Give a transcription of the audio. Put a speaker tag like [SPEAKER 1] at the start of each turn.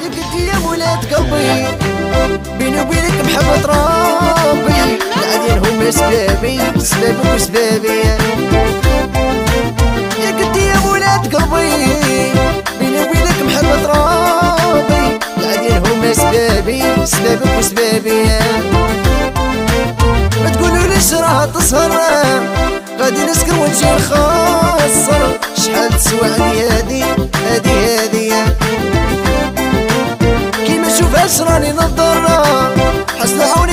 [SPEAKER 1] قلت يا ولاد قلبي بيني وبينك محبة ربي، العادين هم سبابي سبابك وسبابي. يا قلت يا ولاد قلبي بيني وبينك محبة ربي، العادين هم سبابي سبابك وسبابي. ما تقولوا ليش راه تسهر غادي نسكر ونجي نخسر، شحال تسوى عندي هادي كيما نشوفهاش راني نضر، حسن عوني